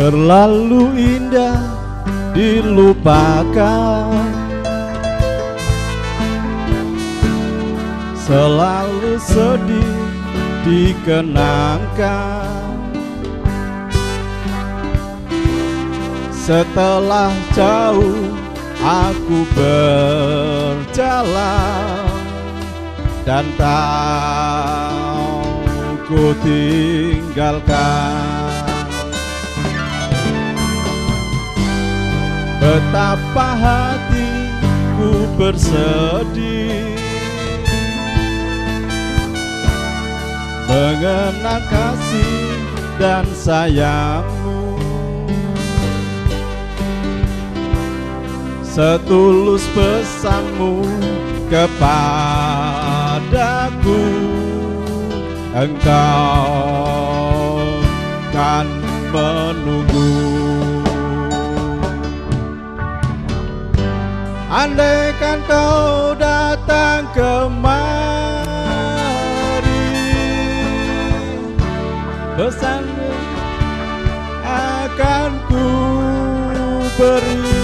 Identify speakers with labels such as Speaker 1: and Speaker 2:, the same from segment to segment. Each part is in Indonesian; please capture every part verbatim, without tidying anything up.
Speaker 1: terlalu indah dilupakan, selalu sedih dikenangkan. Setelah jauh aku berjalan dan tak ku tinggalkan. Betapa hatiku bersedih mengenang kasih dan sayangmu. Setulus pesanmu kepadaku, engkau kan menunggu. Andaikan kau datang kemari, pesanmu akan ku beri.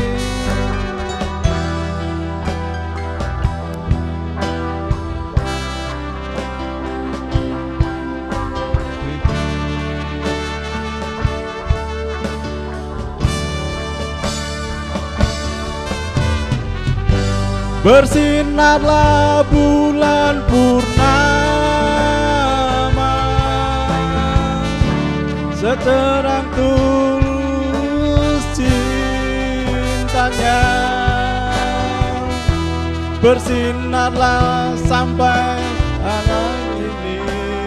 Speaker 1: Bersinarlah bulan purnama, seterang tulus cintanya. Bersinarlah sampai malam ini,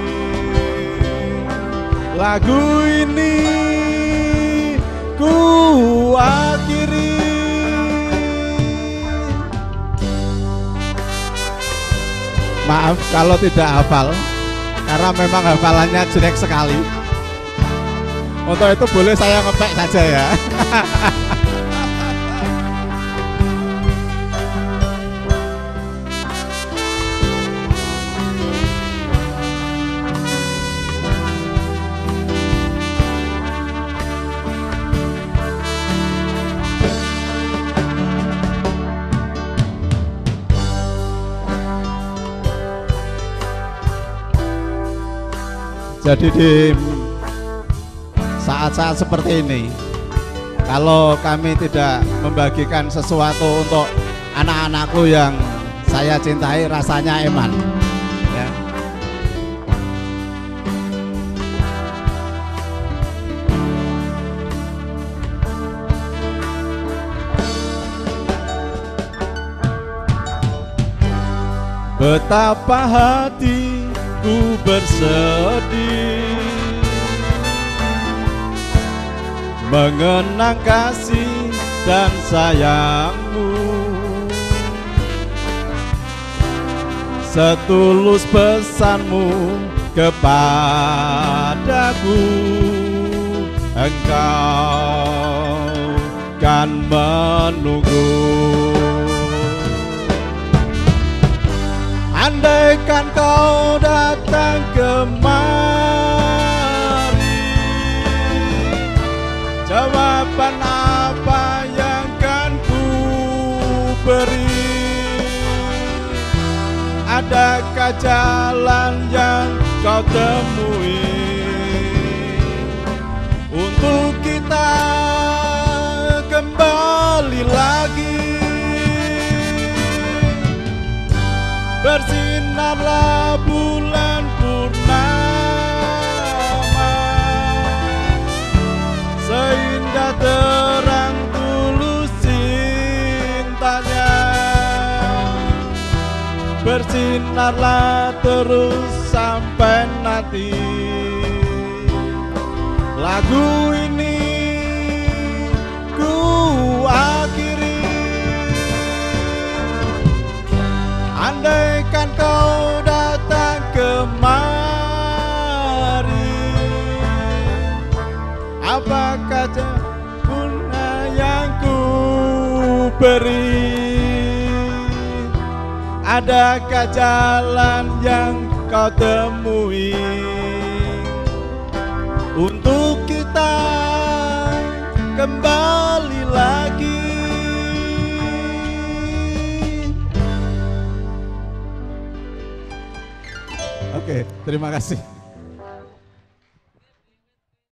Speaker 1: lagu ini ku akhiri. Maaf kalau tidak hafal, karena memang hafalannya jelek sekali. Untuk itu boleh saya ngepek saja ya. Jadi di saat-saat seperti ini, kalau kami tidak membagikan sesuatu untuk anak-anakku yang saya cintai, rasanya eman ya. Betapa hatiku bersedih mengenang kasih dan sayangmu. Setulus pesanmu kepadaku, engkau kan menunggu. Andaikan kau datang kemari, jawaban apa yang kan ku beri? Adakah jalan yang kau temui untuk kita kembali lagi? Bersinarlah bulan purnama, seindah terang tulus cintanya. Bersinarlah terus sampai nanti, lagu ini ku akhiri. Andaikan kau datang kemari, apakah bunga yang ku beri? Adakah jalan yang kau temui untuk kita kembali lagi. Oke, terima kasih.